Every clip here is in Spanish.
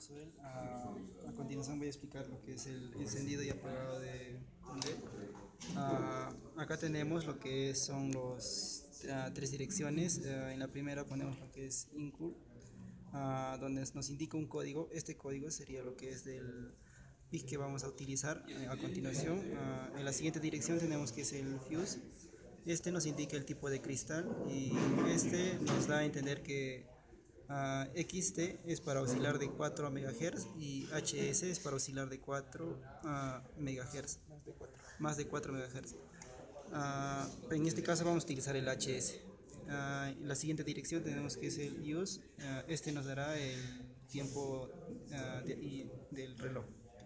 Josuel. A continuación voy a explicar lo que es el encendido y apagado de LED. Acá tenemos lo que son los tres direcciones. En la primera ponemos lo que es include, donde nos indica un código. Este código sería lo que es del PIC que vamos a utilizar a continuación. En la siguiente dirección tenemos que es el fuse. Este nos indica el tipo de cristal y este nos da a entender que XT es para oscilar de 4 MHz y HS es para oscilar de 4 MHz, más de 4 MHz. En este caso vamos a utilizar el HS. En la siguiente dirección tenemos que es el use. Este nos dará el tiempo del reloj.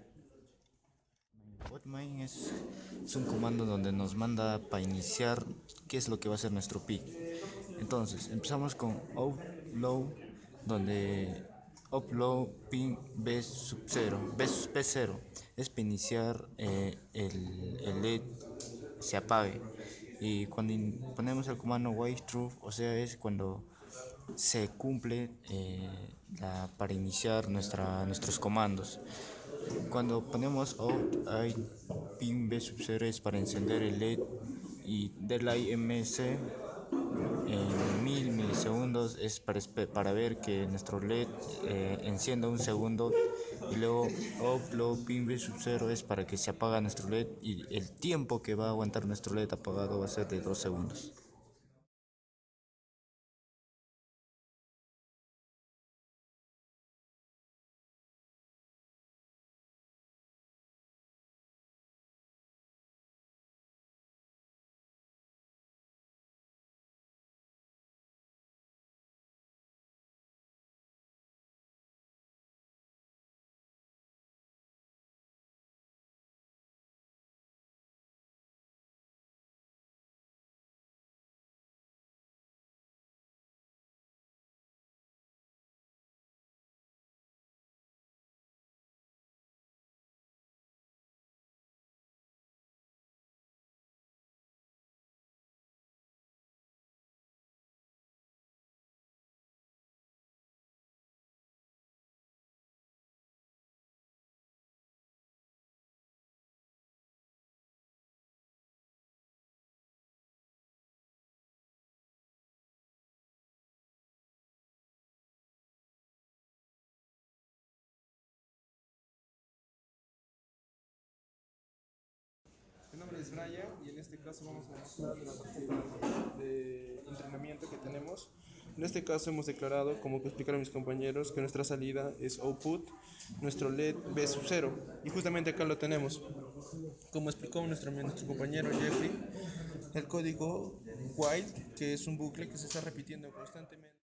Hotmain es un comando donde nos manda para iniciar qué es lo que va a ser nuestro PIC. Entonces, empezamos con upload, donde upload pin B sub 0, P0 es para iniciar el LED se apague. Y cuando ponemos el comando while true, o sea, es cuando se cumple para iniciar nuestros comandos. Cuando ponemos out, hay pin B sub 0 es para encender el LED y delay MC en 1000 milisegundos es para ver que nuestro LED encienda un segundo, y luego upload pin B sub 0 es para que se apaga nuestro LED y el tiempo que va a aguantar nuestro LED apagado va a ser de 2 segundos. Mi nombre es Brian y en este caso vamos a mostrar la partida de entrenamiento que tenemos. En este caso hemos declarado, como que explicaron mis compañeros, que nuestra salida es output, nuestro LED B sub 0, y justamente acá lo tenemos. Como explicó nuestro compañero Jeffrey, el código while, que es un bucle que se está repitiendo constantemente.